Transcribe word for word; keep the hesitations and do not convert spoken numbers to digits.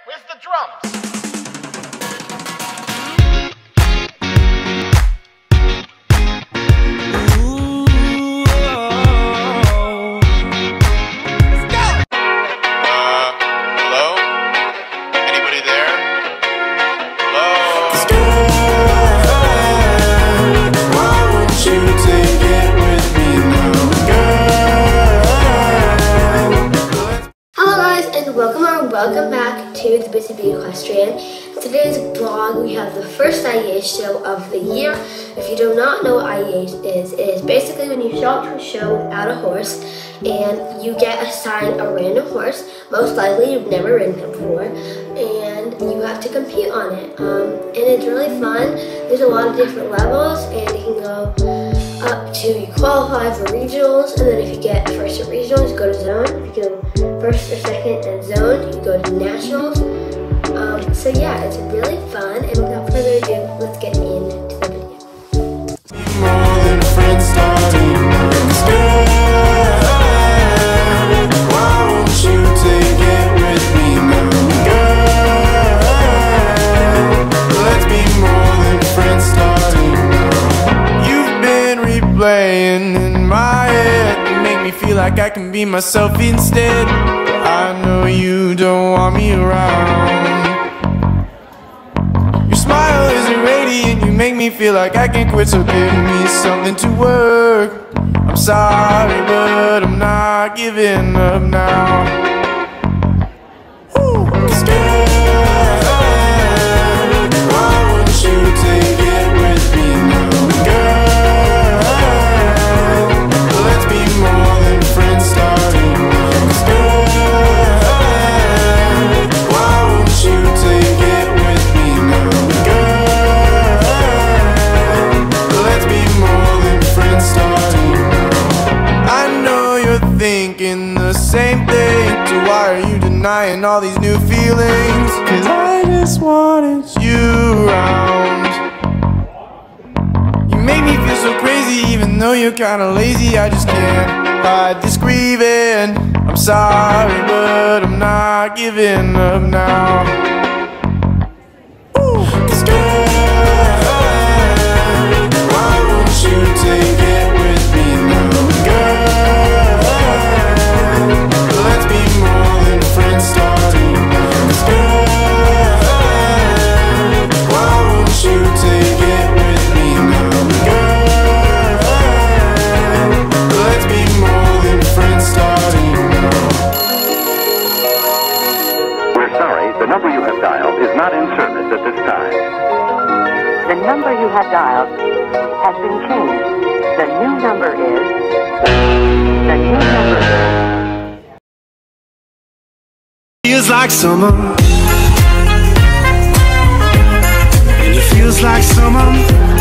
Where's the drums? Welcome back to the Busy Bee Equestrian. Today's vlog, we have the first I E A show of the year. If you do not know what I E A is, it is basically when you show up to a show without a horse and you get assigned a random horse. Most likely you've never ridden it before, and you have to compete on it. Um, and it's really fun. There's a lot of different levels, and you can go up to, you qualify for regionals, and then if you get first at regionals, you go to zone. If you go first or second at zone, you go to nationals. Um, so yeah, it's really fun, and without further ado, let's get into the video. More than a friend starting girl, why won't you take it with me now, girl? Let's be more than friends starting now. You've been replaying in my head, you make me feel like I can be myself instead. I know you don't want me around. Your smile is radiant, you make me feel like I can quit, so give me something to work. I'm sorry, but I'm not giving up now. Woo. 'Cause girl, why won't you take it with me now, girl? Let's be more than friends starting now. 'Cause girl, thinking the same thing, so why are you denying all these new feelings? 'Cause I just wanted you around. You make me feel so crazy, even though you're kinda lazy. I just can't hide this grieving. I'm sorry, but I'm not giving up now. Woo. 'Cause girl, why won't you take it with me now, girl? Let's be more than friends starting now. 'Cause girl, why won't you take it with me now, girl? Let's be more than friends starting now. We're sorry, the number you have dialed is not in service at this time. The number you have dialed has been changed. The new number is... The new number is... Feels like summer, and it feels like summer.